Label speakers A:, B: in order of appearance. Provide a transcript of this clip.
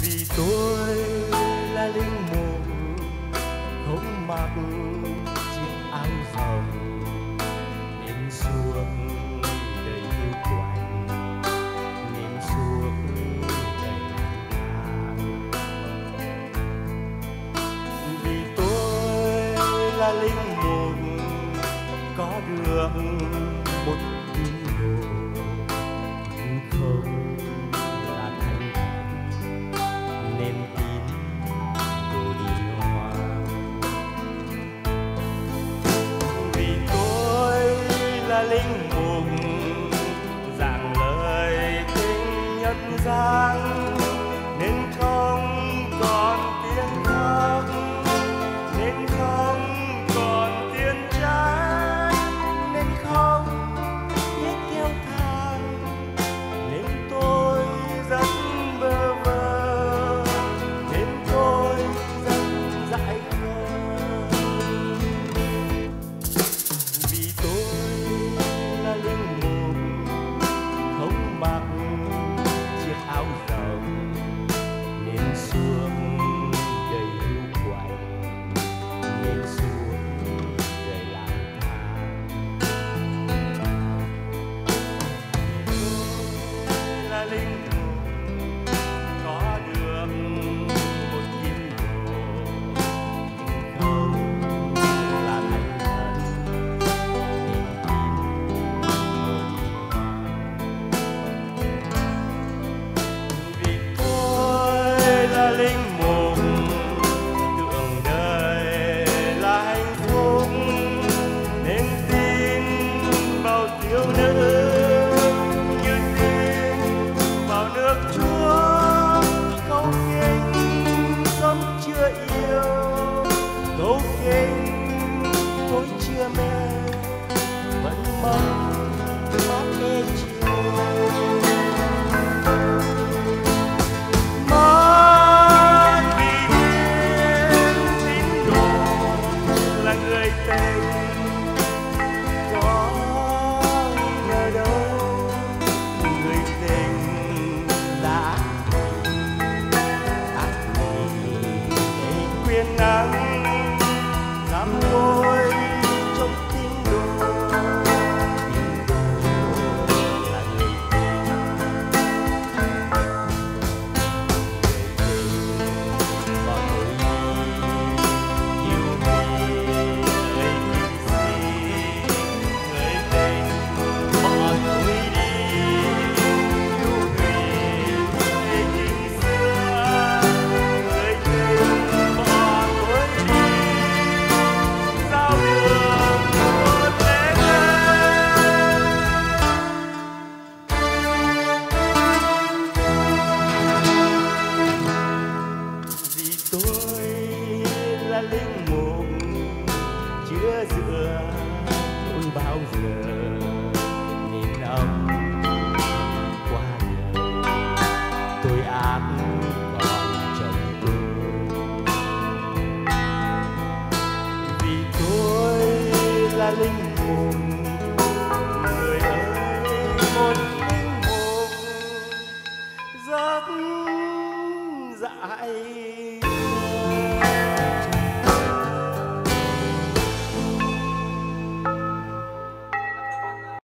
A: Vì tôi là linh mục không mặc chiếc áo rồng nên suốt đời yêu quạnh, nên suốt đời lang thang. Vì tôi là linh mục có được một tín đồ nhưng không là thành thành nên tín đồ đi hoang. Vì tôi là linh mục giảng lời tình nhân gian nên không còn tiếng khóc, nên không còn tiếng trái, nên không biết theo thang, nên tôi rất bơ vơ, nên tôi rất dại khờ. Vì tôi là linh mục không mặc chiếc áo rồng nên suốt đời hiu quạnh, nên suốt đời lang thang. Tôi là linh mục có được một tín đồ nhưng không là thành thần nên tín đồ đi hoang. Vì tôi là linh mục tưởng đời là hạnh phúc nên tin vào thiếu nữ như tin vào nước Chúa. Câu kinh sống chưa yêu, câu kinh tôi chưa mê, vẫn mong mát ê chiều. Mất vì biết tín đồ là người tình, có ngờ đâu người tình đã ác vì để khuyên nắng dám tôi trong tín đồ. Tín đồ là người tình, bỏ tôi đi yêu vì người tình gì, người tình bỏ tôi đi yêu vì người tình xưa, người tình bỏ tôi đi giao đường một lễ vì tôi là linh mục chưa dựa tôi bao giờ nên ấm qua đời tôi ác còn chồng tôi. Vì tôi là linh mục, người ơi một linh mục rất dại